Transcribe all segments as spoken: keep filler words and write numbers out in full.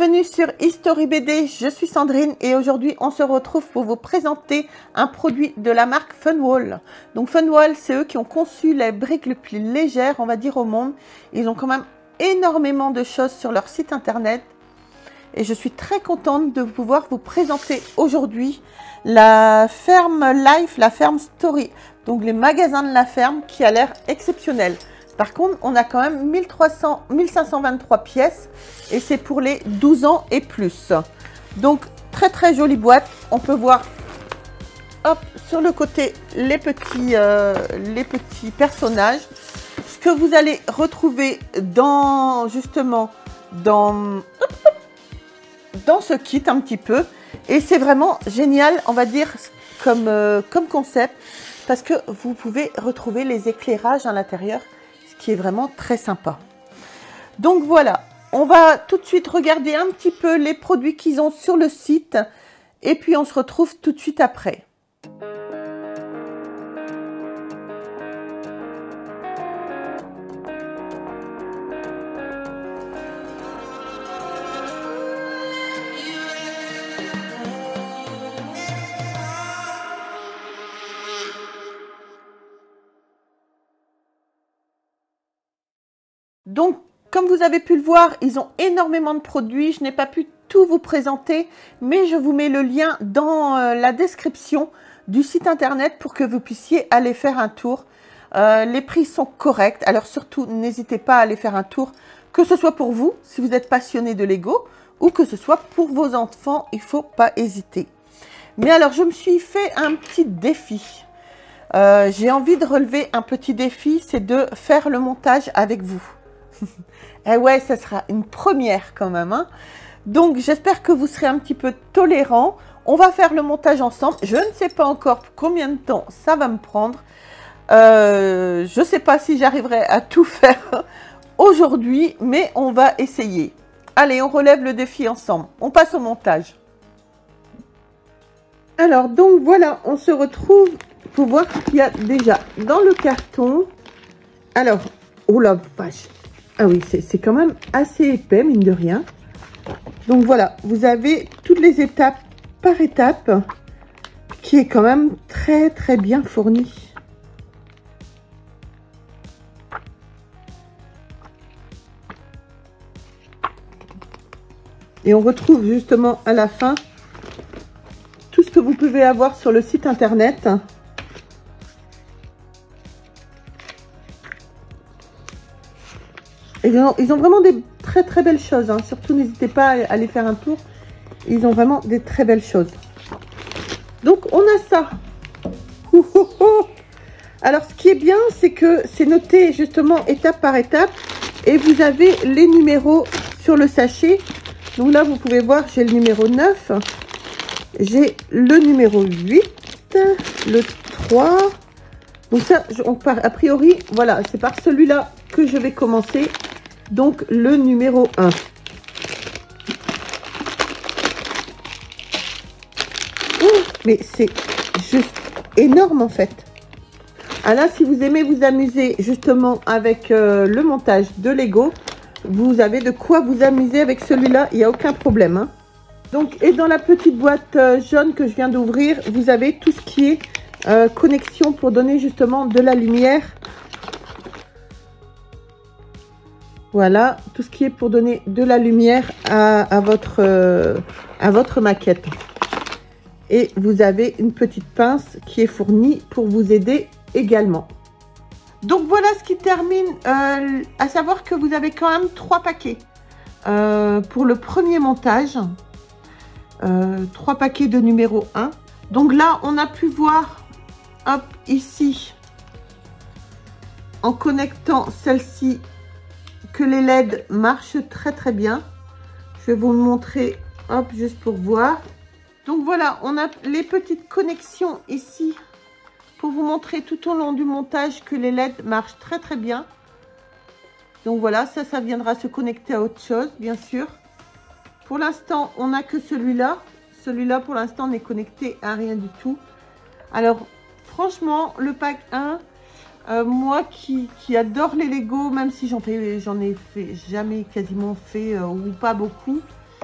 Bienvenue sur History B D, je suis Sandrine et aujourd'hui on se retrouve pour vous présenter un produit de la marque Funwall. Donc Funwall, c'est eux qui ont conçu les briques les plus légères, on va dire, au monde. Ils ont quand même énormément de choses sur leur site internet et je suis très contente de pouvoir vous présenter aujourd'hui la ferme Life, la ferme Story, donc les magasins de la ferme qui a l'air exceptionnel. Par contre, on a quand même mille trois cents, mille cinq cent vingt-trois pièces et c'est pour les douze ans et plus. Donc, très très jolie boîte. On peut voir, hop, sur le côté, les petits, euh, les petits personnages. Ce que vous allez retrouver dans, justement, dans, dans ce kit un petit peu. Et c'est vraiment génial, on va dire, comme, euh, comme concept. Parce que vous pouvez retrouver les éclairages à l'intérieur, qui est vraiment très sympa. Donc voilà, on va tout de suite regarder un petit peu les produits qu'ils ont sur le site et puis on se retrouve tout de suite après. Donc, comme vous avez pu le voir, ils ont énormément de produits. Je n'ai pas pu tout vous présenter, mais je vous mets le lien dans euh, la description du site internet pour que vous puissiez aller faire un tour. Euh, les prix sont corrects, alors surtout, n'hésitez pas à aller faire un tour, que ce soit pour vous, si vous êtes passionné de Lego, ou que ce soit pour vos enfants, il ne faut pas hésiter. Mais alors, je me suis fait un petit défi. Euh, j'ai envie de relever un petit défi, c'est de faire le montage avec vous. Et ouais, ça sera une première quand même, hein. Donc, j'espère que vous serez un petit peu tolérants. On va faire le montage ensemble. Je ne sais pas encore combien de temps ça va me prendre. Euh, je ne sais pas si j'arriverai à tout faire aujourd'hui, mais on va essayer. Allez, on relève le défi ensemble. On passe au montage. Alors, donc voilà, on se retrouve pour voir ce qu'il y a déjà dans le carton. Alors, oh la vache. Ah oui, c'est quand même assez épais, mine de rien. Donc voilà, vous avez toutes les étapes par étape, qui est quand même très très bien fourni. Et on retrouve justement à la fin tout ce que vous pouvez avoir sur le site internet. Et ils, ont, ils ont vraiment des très très belles choses, hein. Surtout n'hésitez pas à aller faire un tour. Ils ont vraiment des très belles choses. Donc on a ça. Ouh, ouh, ouh. Alors ce qui est bien, c'est que c'est noté justement étape par étape. Et vous avez les numéros sur le sachet. Donc là vous pouvez voir, j'ai le numéro neuf. J'ai le numéro huit. Le trois. Donc ça, on part a priori, voilà, c'est par celui-là que je vais commencer. Donc, le numéro un. Oh, mais c'est juste énorme, en fait. Ah là, si vous aimez vous amuser justement avec euh, le montage de Lego, vous avez de quoi vous amuser avec celui-là. Il n'y a aucun problème, hein. Donc, et dans la petite boîte euh, jaune que je viens d'ouvrir, vous avez tout ce qui est euh, connexion pour donner justement de la lumière. Voilà, tout ce qui est pour donner de la lumière à, à, votre, euh, à votre maquette. Et vous avez une petite pince qui est fournie pour vous aider également. Donc voilà ce qui termine, euh, à savoir que vous avez quand même trois paquets euh, pour le premier montage. Euh, trois paquets de numéro un. Donc là, on a pu voir, hop, ici, en connectant celle-ci, que les L E D marchent très très bien. Je vais vous le montrer, hop, juste pour voir. Donc voilà, on a les petites connexions ici pour vous montrer tout au long du montage que les L E D marchent très très bien. Donc voilà, ça, ça viendra se connecter à autre chose, bien sûr. Pour l'instant, on n'a que celui-là. Celui-là, pour l'instant, n'est connecté à rien du tout. Alors, franchement, le pack un, Euh, moi qui, qui adore les Lego, même si j'en fais, j'en ai fait jamais quasiment fait euh, ou pas beaucoup,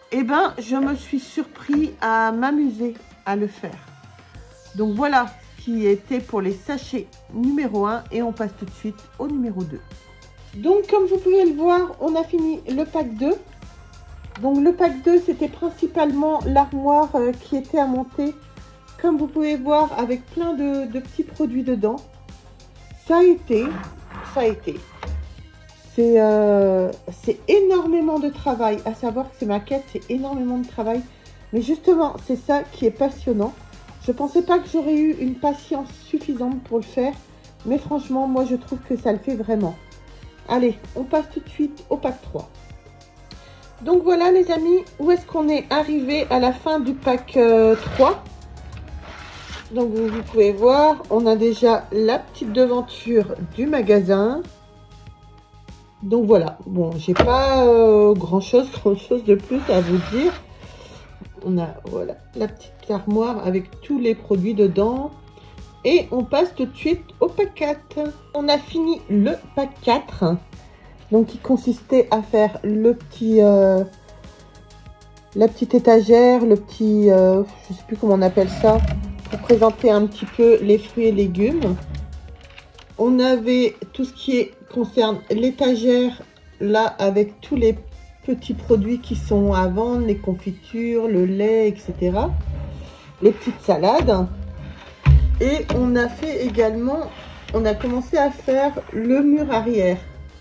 eh ben, je me suis surpris à m'amuser à le faire. Donc voilà ce qui était pour les sachets numéro un et on passe tout de suite au numéro deux. Donc comme vous pouvez le voir, on a fini le pack deux. Donc le pack deux, c'était principalement l'armoire euh, qui était à monter, comme vous pouvez voir, avec plein de, de petits produits dedans. Ça a été, ça a été. C'est euh, énormément de travail, à savoir que ces maquettes, c'est énormément de travail. Mais justement, c'est ça qui est passionnant. Je ne pensais pas que j'aurais eu une patience suffisante pour le faire. Mais franchement, moi, je trouve que ça le fait vraiment. Allez, on passe tout de suite au pack trois. Donc voilà les amis, où est-ce qu'on est arrivé à la fin du pack euh, trois. Donc vous, vous pouvez voir, on a déjà la petite devanture du magasin. Donc voilà, bon, j'ai pas euh, grand chose, grand chose de plus à vous dire. On a voilà la petite armoire avec tous les produits dedans. Et on passe tout de suite au pack quatre. On a fini le pack quatre. Donc qui consistait à faire le petit euh, la petite étagère, le petit euh, je sais plus comment on appelle ça, pour présenter un petit peu les fruits et légumes. On avait tout ce qui est, concerne l'étagère là avec tous les petits produits qui sont à vendre, les confitures, le lait, et cetera. Les petites salades. Et on a fait également, on a commencé à faire le mur arrière.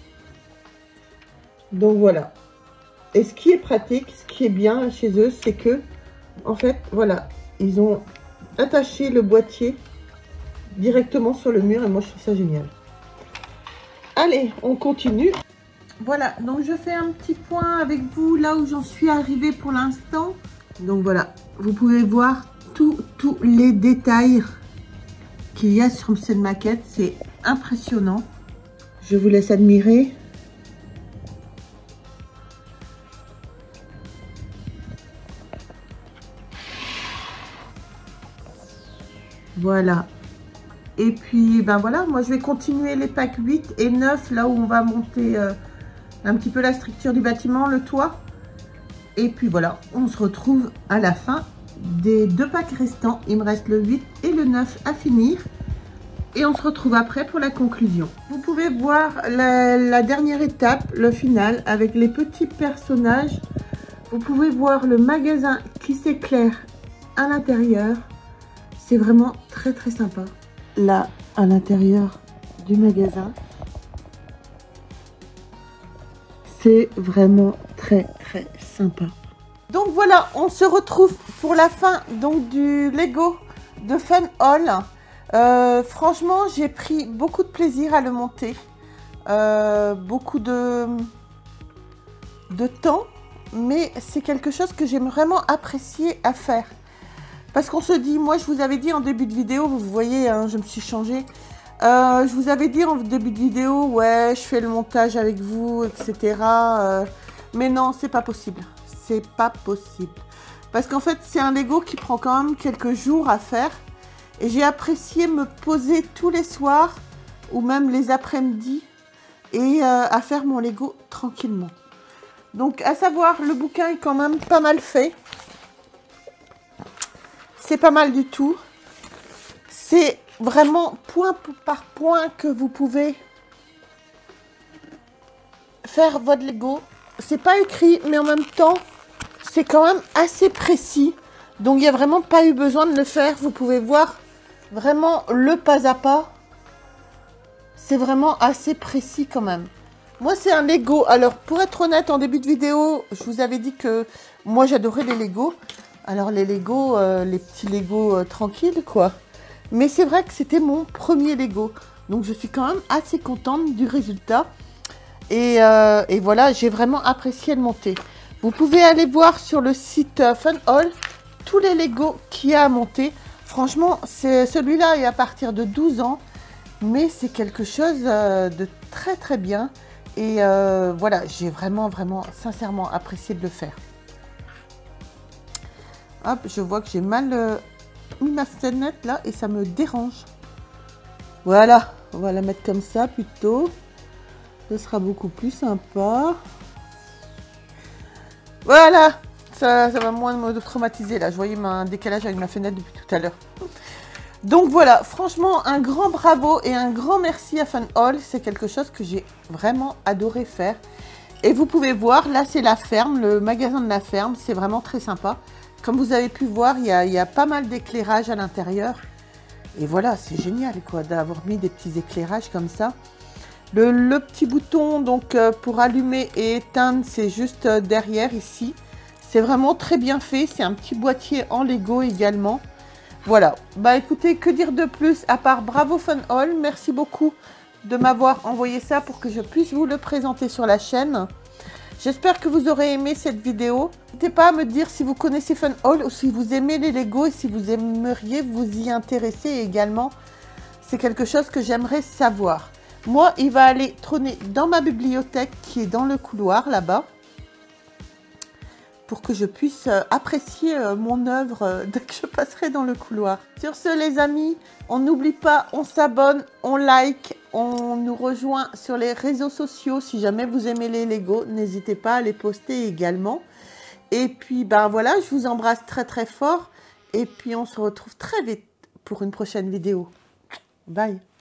Donc voilà. Et ce qui est pratique, ce qui est bien chez eux, c'est que, en fait, voilà, ils ont attaché le boîtier directement sur le mur et moi je trouve ça génial. Allez, on continue. Voilà, donc je fais un petit point avec vous là où j'en suis arrivée pour l'instant. Donc voilà, vous pouvez voir tous tous les détails qu'il y a sur cette maquette, c'est impressionnant. Je vous laisse admirer. Voilà. Et puis, ben voilà, moi je vais continuer les packs huit et neuf, là où on va monter euh, un petit peu la structure du bâtiment, le toit. Et puis voilà, on se retrouve à la fin des deux packs restants. Il me reste le huit et le neuf à finir. Et on se retrouve après pour la conclusion. Vous pouvez voir la, la dernière étape, le final, avec les petits personnages. Vous pouvez voir le magasin qui s'éclaire à l'intérieur. C'est vraiment très très sympa. Là, à l'intérieur du magasin, c'est vraiment très très sympa. Donc voilà, on se retrouve pour la fin donc du Lego de Fun Haul. Euh, franchement, j'ai pris beaucoup de plaisir à le monter, euh, beaucoup de, de temps, mais c'est quelque chose que j'aime vraiment apprécier à faire. Parce qu'on se dit, moi je vous avais dit en début de vidéo, vous voyez, hein, je me suis changée. Euh, je vous avais dit en début de vidéo, ouais, je fais le montage avec vous, et cetera. Euh, mais non, c'est pas possible. C'est pas possible. Parce qu'en fait, c'est un Lego qui prend quand même quelques jours à faire. Et j'ai apprécié me poser tous les soirs, ou même les après-midi, et euh, à faire mon Lego tranquillement. Donc, à savoir, le bouquin est quand même pas mal fait. C'est pas mal du tout. C'est vraiment point par point que vous pouvez faire votre Lego. C'est pas écrit, mais en même temps, c'est quand même assez précis. Donc, il n'y a vraiment pas eu besoin de le faire. Vous pouvez voir vraiment le pas à pas. C'est vraiment assez précis quand même. Moi, c'est un Lego. Alors, pour être honnête, en début de vidéo, je vous avais dit que moi, j'adorais les Lego. Alors les Lego, euh, les petits Lego euh, tranquilles quoi. Mais c'est vrai que c'était mon premier Lego. Donc je suis quand même assez contente du résultat. Et, euh, et voilà, j'ai vraiment apprécié le monter. Vous pouvez aller voir sur le site euh, Fun Haul tous les Lego qu'il y a à monter. Franchement, celui-là est à partir de douze ans. Mais c'est quelque chose euh, de très très bien. Et euh, voilà, j'ai vraiment vraiment sincèrement apprécié de le faire. Hop, je vois que j'ai mal euh, mis ma scénette là et ça me dérange. Voilà, on va la mettre comme ça plutôt. Ce sera beaucoup plus sympa. Voilà, ça, ça va moins me traumatiser là. Je voyais un décalage avec ma fenêtre depuis tout à l'heure. Donc voilà, franchement, un grand bravo et un grand merci à Fun Haul. C'est quelque chose que j'ai vraiment adoré faire. Et vous pouvez voir, là c'est la ferme, le magasin de la ferme. C'est vraiment très sympa. Comme vous avez pu voir, il y a, il y a pas mal d'éclairage à l'intérieur. Et voilà, c'est génial quoi d'avoir mis des petits éclairages comme ça. Le, le petit bouton donc euh, pour allumer et éteindre, c'est juste euh, derrière ici. C'est vraiment très bien fait. C'est un petit boîtier en Lego également. Voilà, bah écoutez, que dire de plus à part bravo Fun Haul. Merci beaucoup de m'avoir envoyé ça pour que je puisse vous le présenter sur la chaîne. J'espère que vous aurez aimé cette vidéo. N'hésitez pas à me dire si vous connaissez Fun Haul ou si vous aimez les Lego et si vous aimeriez vous y intéresser également. C'est quelque chose que j'aimerais savoir. Moi, il va aller trôner dans ma bibliothèque qui est dans le couloir là-bas, pour que je puisse euh, apprécier euh, mon œuvre euh, dès que je passerai dans le couloir. Sur ce les amis, on n'oublie pas, on s'abonne, on like, on nous rejoint sur les réseaux sociaux. Si jamais vous aimez les Lego, n'hésitez pas à les poster également. Et puis ben voilà, je vous embrasse très très fort. Et puis on se retrouve très vite pour une prochaine vidéo. Bye.